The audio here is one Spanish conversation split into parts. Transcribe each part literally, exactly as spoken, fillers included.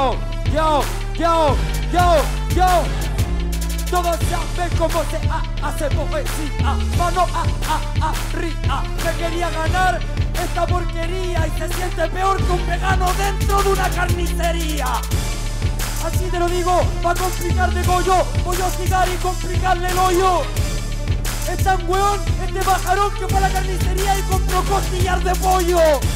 Yo, yo, yo, yo, yo. Todos saben cómo se ha, hace poesía. Mano a, a, arriba. Me quería ganar esta porquería y se siente peor que un vegano dentro de una carnicería. Así te lo digo, va a complicar de gollo. Voy a hostigar y complicarle el hoyo. Es tan weón este pajarón que fue a la carnicería y compró costillar de pollo.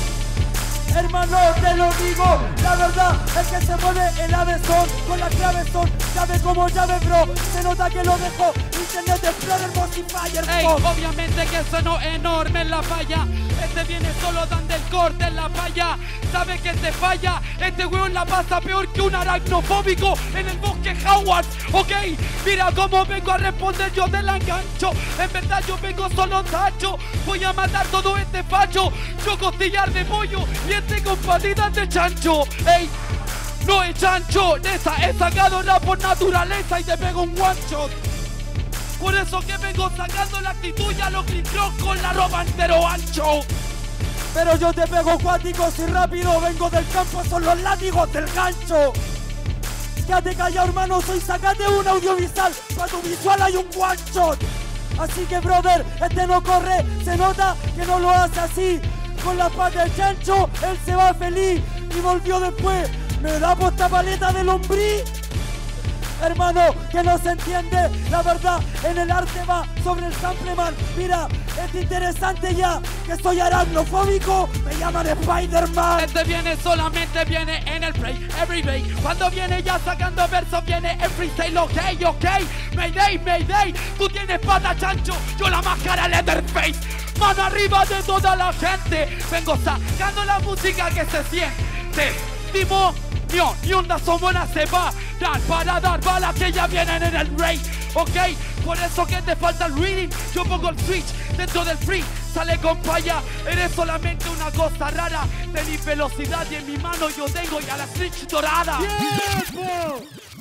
Hermano, te lo digo, la verdad es que se mueve el avesón con la clave son llave como llave, bro. Se nota que lo dejó Internet Explorer, Firefox. Ey, obviamente que sonó enorme en la falla. Este viene solo dando el corte en la falla. Sabe que te falla. Este weón la pasa peor que un aracnofóbico en el bosque Howard. Ok, mira cómo vengo a responder, yo te la engancho. En verdad yo vengo solo tacho. Voy a matar todo este facho. Yo costillar de pollo y este con patitas de chancho. Ey, no es chancho. Esa he sacado rap por naturaleza y te pego un one shot. Por eso que vengo sacando la actitud y a los clicros con la ropa entero ancho. Pero yo te pego cuáticos y rápido, vengo del campo, son los látigos del gancho. Quédate callado, hermano, soy sacate un audiovisual, para tu visual hay un one shot. Así que, brother, este no corre, se nota que no lo hace así. Con la pata del chancho, él se va feliz y volvió después. ¿Me da por esta paleta de lombriz? Hermano, que no se entiende, la verdad, en el arte va sobre el sampleman. Mira, es interesante ya, que soy aracnofóbico, me llaman Spider-Man. Este viene solamente, viene en el play, everyday. Cuando viene ya sacando versos, viene en freestyle, ok, ok. Mayday, mayday, tú tienes pata chancho, yo la máscara Leatherface. Mano arriba de toda la gente, vengo sacando la música que se siente. Timo, ni onda son buenas, se va dar para dar balas que ya vienen en el rey, ok, por eso que te falta el reading, yo pongo el switch dentro del free, sale con paya, eres solamente una cosa rara, tenéis velocidad y en mi mano yo tengo ya la switch dorada. ¡Tiempo!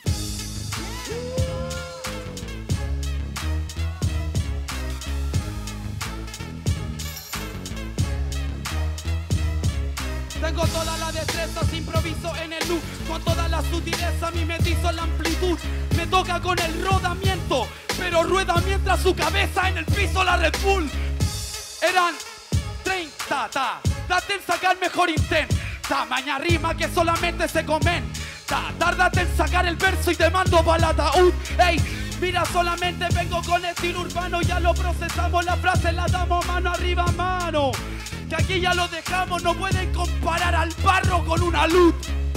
Tengo toda la destreza, improviso en el loop. Con toda la sutileza, mi metizo en la amplitud. Me toca con el rodamiento, pero rueda mientras su cabeza en el piso la Red Bull. Eran treinta, ta, date en sacar mejor intenta. Maña rima que solamente se comenta. Tárdate en sacar el verso y te mando pa' el ataúd. Ey, mira, solamente vengo con estilo urbano. Ya lo procesamos, la frase la damos mano arriba, mano. Que aquí ya lo dejamos, no pueden comparar al barro con una luz.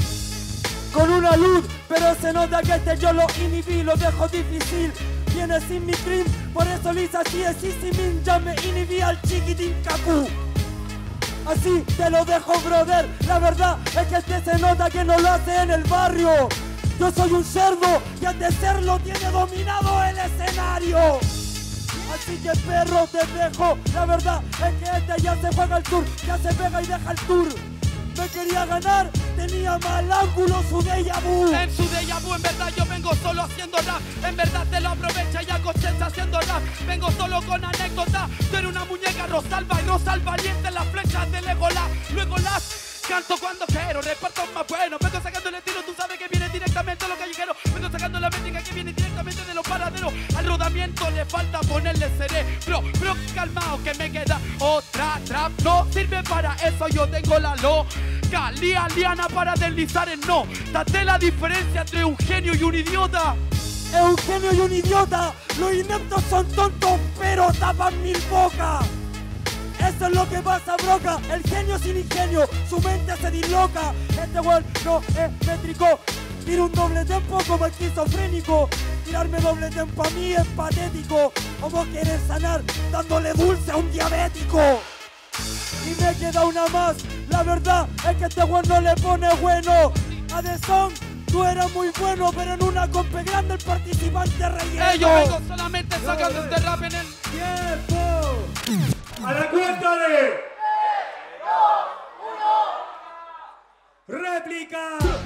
Con una luz, pero se nota que este yo lo inhibí, lo dejo difícil. Viene sin mi cream, por eso Lisa así es easy min, ya me inhibí al chiquitín Kaku. Así te lo dejo, brother, la verdad es que este se nota que no lo hace en el barrio. Yo soy un cerdo y al de serlo tiene dominado el escenario. Así que perro te dejo, la verdad es que este ya se juega el tour, ya se pega y deja el tour. Me quería ganar, tenía mal ángulo su déjà vu. En su déjà vu, en verdad yo vengo solo haciendo rap. En verdad te lo aprovecha y acocheza haciendo rap. Vengo solo con anécdota, tú eres una muñeca Rosalba y Rosal valiente en las flechas de Legolas. Luego las canto cuando quiero, reparto más bueno. Vengo sacando el estilo, tú sabes que viene directamente de los callejeros. Vengo sacando la métrica que viene directamente de los paraderos. Al rodamiento le falta ponerle cerebro. Pero calmao que me queda otra trap. No sirve para eso, yo tengo la loca Lía liana para deslizar el no. Date la diferencia entre un genio y un idiota. Es un genio y un idiota. Los ineptos son tontos, pero tapan mil bocas. Eso es lo que pasa, broca. El genio sin ingenio, su mente se disloca. Este weón no es métrico. Tira un doble tempo como esquizofrénico. Tirarme doble tempo a mí es patético. ¿Cómo quieres sanar dándole dulce a un diabético? Y me queda una más. La verdad es que este weón no le pone bueno. A The Song, tú eras muy bueno, pero en una compe grande el participante relleno. Hey, yo vengo solamente sacando este rap en el tiempo. A la cuenta de tres, dos, uno. Réplica.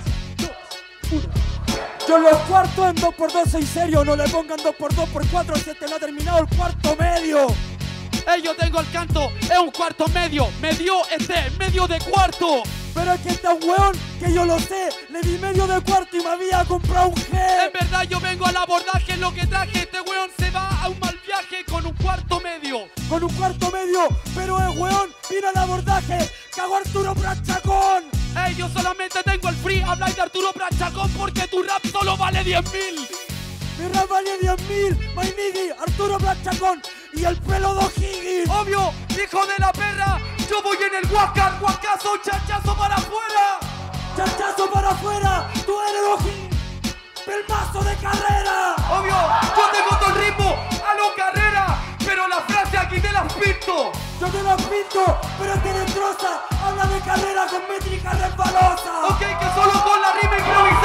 Yo los cuartos en dos por dos soy serio. No le pongan dos por dos por cuatro si este no ha terminado el cuarto medio. Hey, yo tengo el canto, es un cuarto medio. Me dio este medio de cuarto. Pero es que está un weón que yo lo sé. Le di medio de cuarto y me había comprado un G. En verdad yo vengo al abordaje, lo que traje. Este weón se va a un mal viaje con un cuarto medio. Con un cuarto medio, pero el weón vino al abordaje. Cagó Arturo Pratchacón. Ey, yo solamente tengo el free. Habláis de Arturo Pratchacón porque tu rap solo vale diez mil. Mi rap vale diez mil. My nigga, Arturo Pratchacón y el pelo de O'Higgins. Obvio, hijo de la perra. Yo voy en el Huáscar, guacazo, chachazo para afuera. Chachazo para afuera, tú eres O'Higgins. Pelmazo de carrera. Obvio, yo tengo todo el ritmo a lo carrera. Pero la frase aquí te las pinto. Yo te las pinto, pero te destroza. Habla de carrera con métrica resbalosa. Ok, que solo con la rima improvisada.